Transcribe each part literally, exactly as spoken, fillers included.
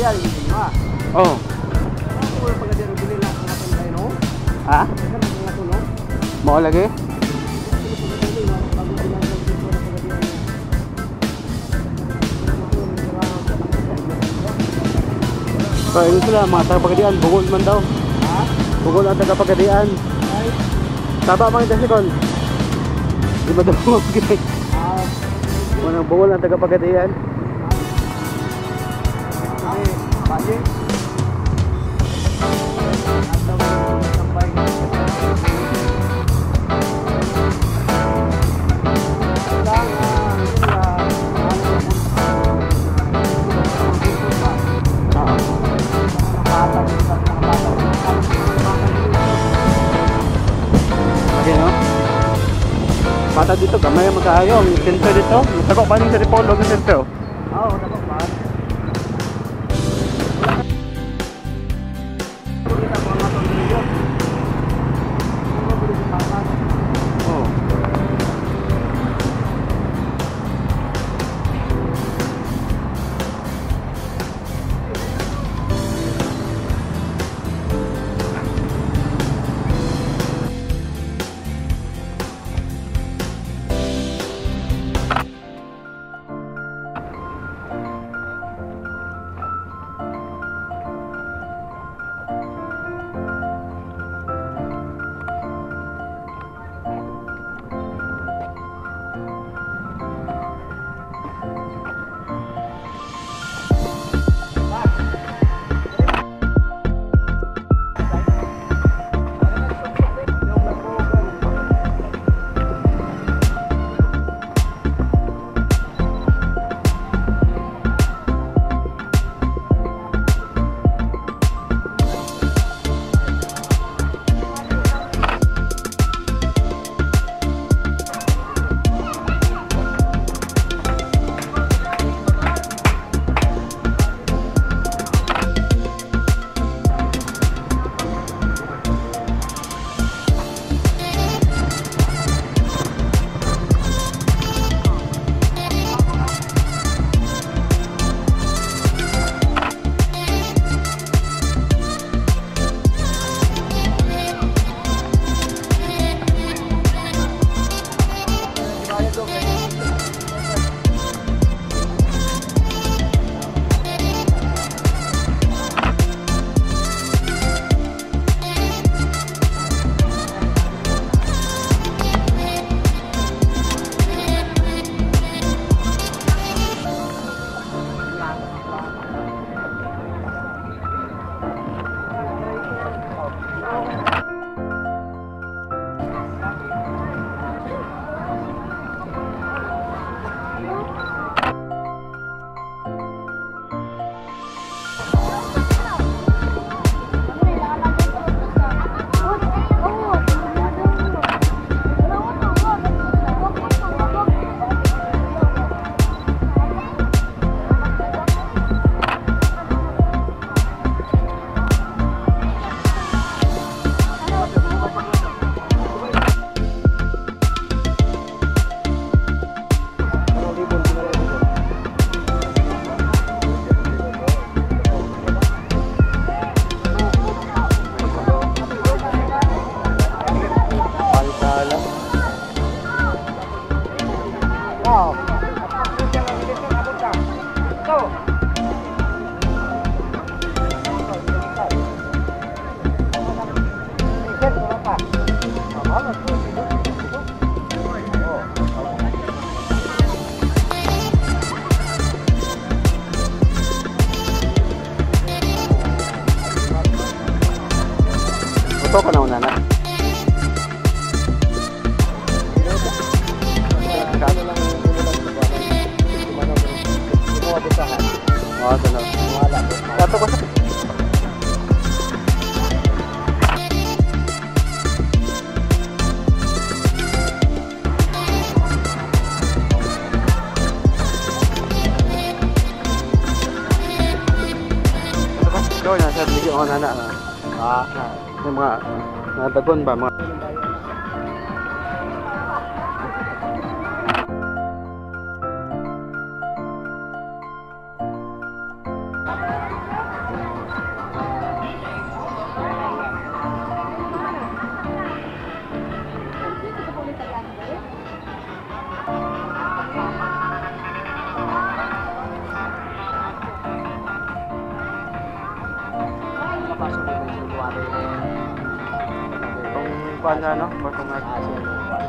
pagadian ini mah. Oh. Ako yung pagadian ng dili lang ang aton kayo no? Ha? Kasi ang aton no? Mao lagi? So, yun sila, mga taga-pagadian, bugol man daw. Ha? Bugol ang taga-pagadian. Ay. Taba mga dasikon. Di ba daw mga pagadian? Ah. Mga bugol ang taga-pagadian. Ay, bali. Bata dito, gamay ang magkaayo. Ang sentro dito, matagok pa rin sa Dipolog ng sentro. Oo, matagok pa. Oh. Ito ka na una na. Oh, ito na. Ito ko sa... Ito ko na sa video ko na na. Ah, yung mga mga dagon ba mga kuan na no, parking lot. Ah, siya yung kuwan.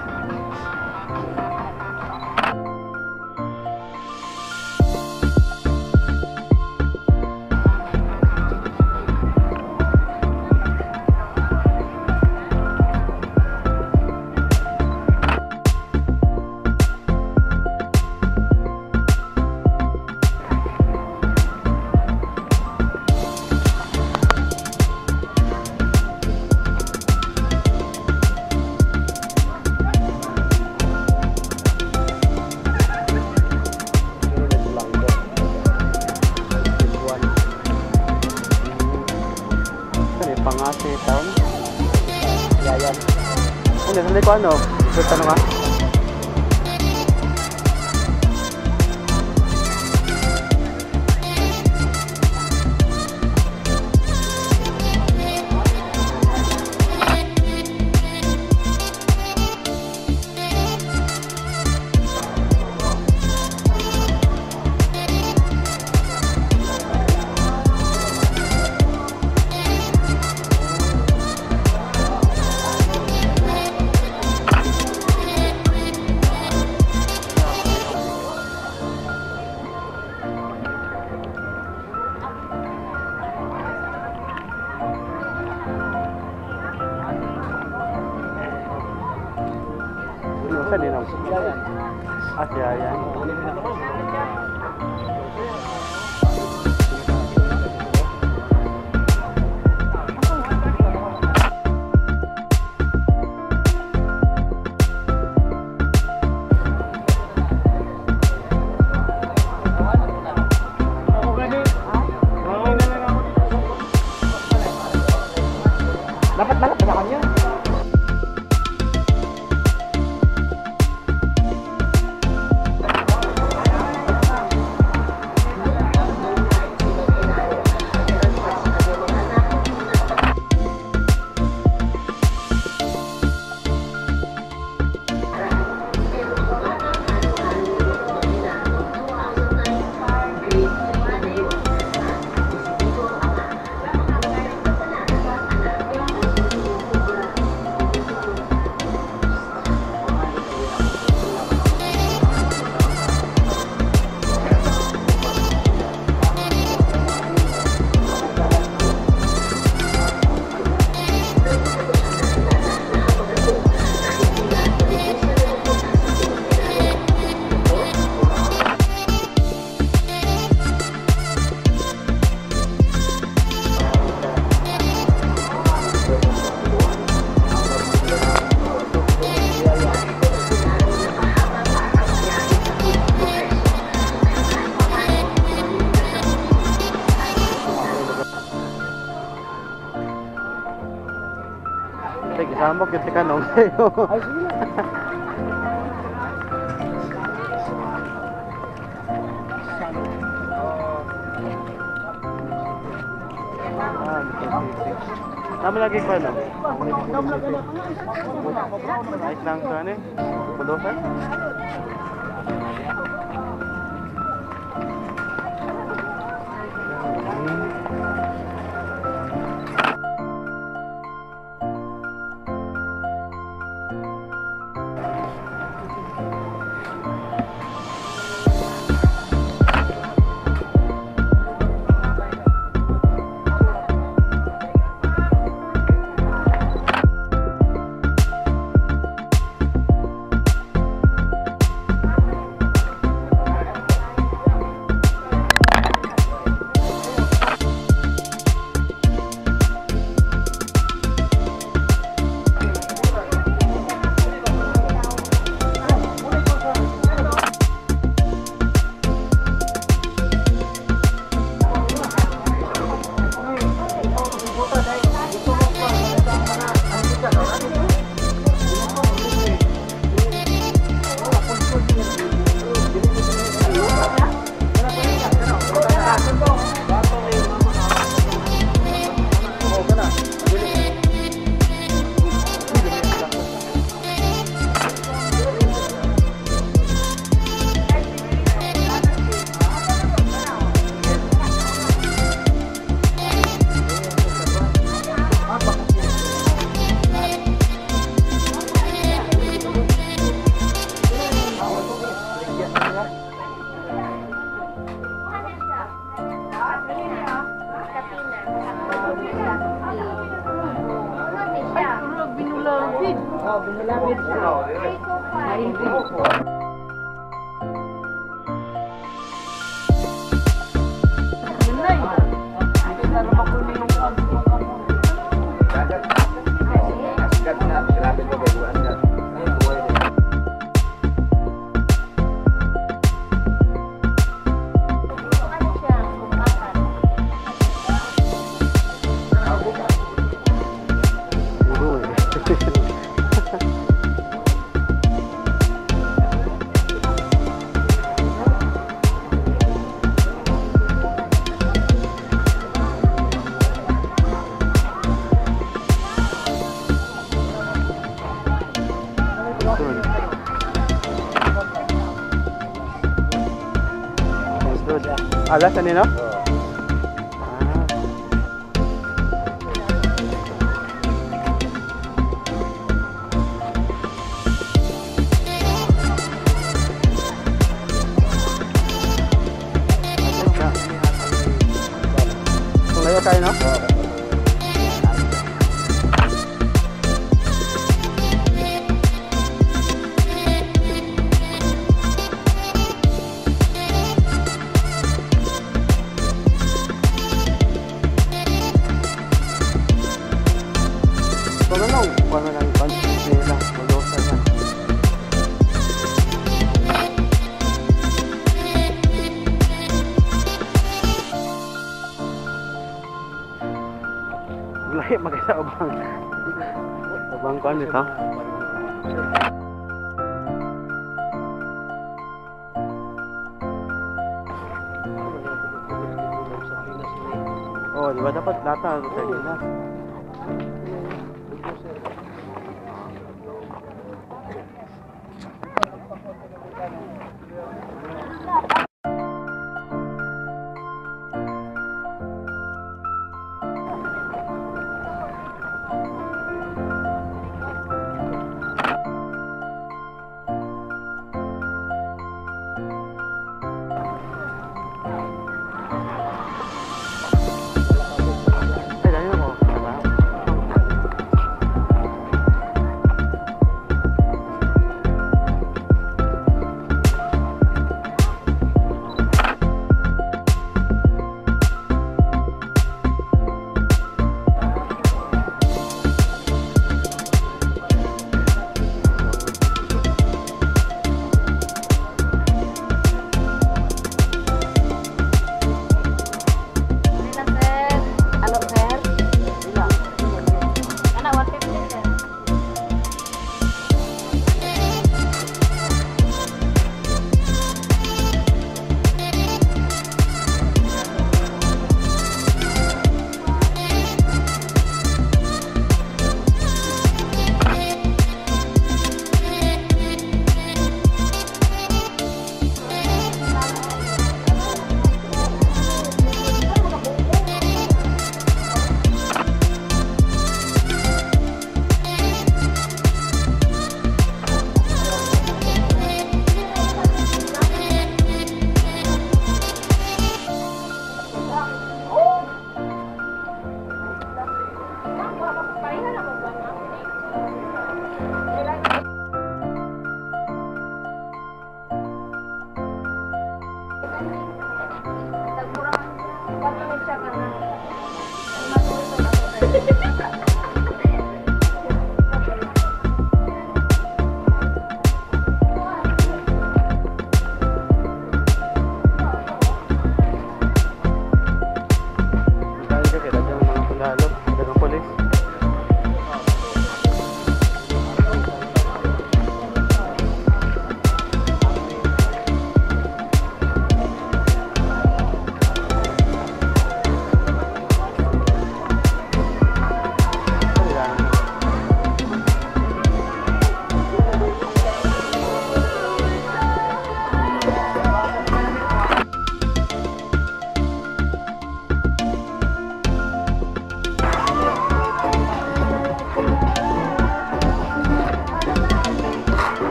Pangasi town. Yayan. Ano, sali ko ano? Ito ano nga? Saan din ako? Yayan. Ah, siya yan. Dapat balap na kanya. Sige, sama mo kita kanong sa'yo. Ay, sige na. Ah, tama lagi ko ano? Ayos lang sa ano eh? Pulusan? Alas ano no? Layo tayo no? Paano lang ipan? Nila, malusan yan. Lahi magkita ubang. Ubang kuan dito. Oh, di ba dapat data sa Pilipinas? Ay, dahil ako.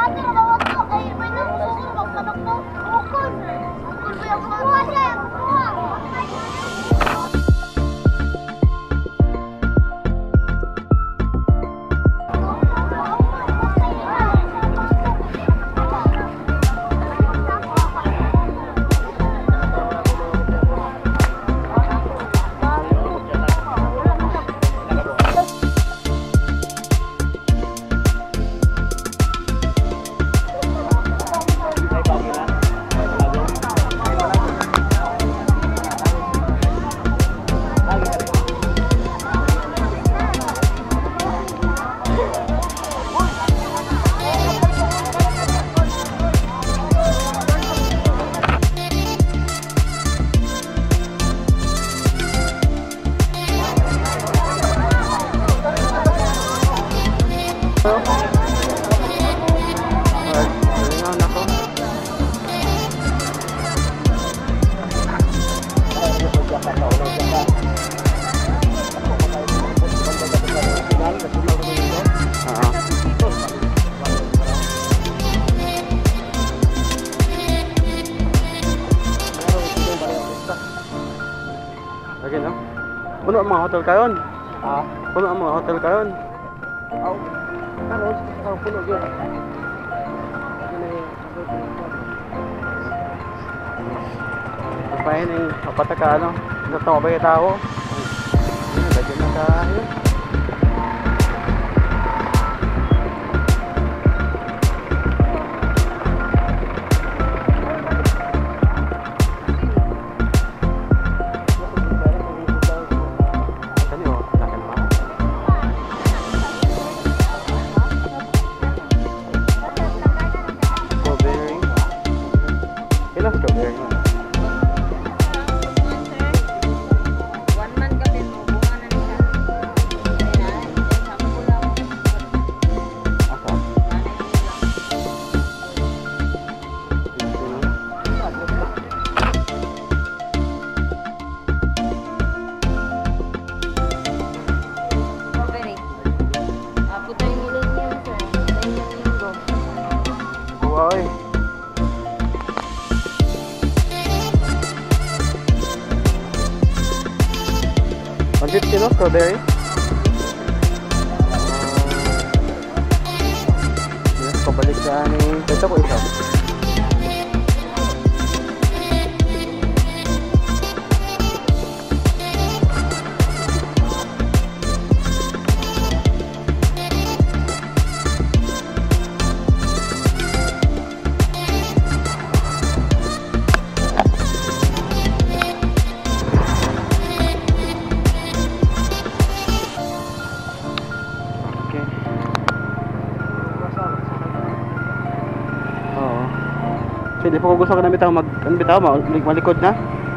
Lagi no? Puno ang mga hotel karon. Ha? Puno ang mga hotel karon. Aw. Ano, sa puno gyud. Papahin ni apat ka ano? Natawa ba yung tao? Lagi na tayo. one fifty no? Strawberry? Uh, pabalik sa aning ito ko isa. Hindi po ko gusto ko na bitaw mag ano bitaw malikod na.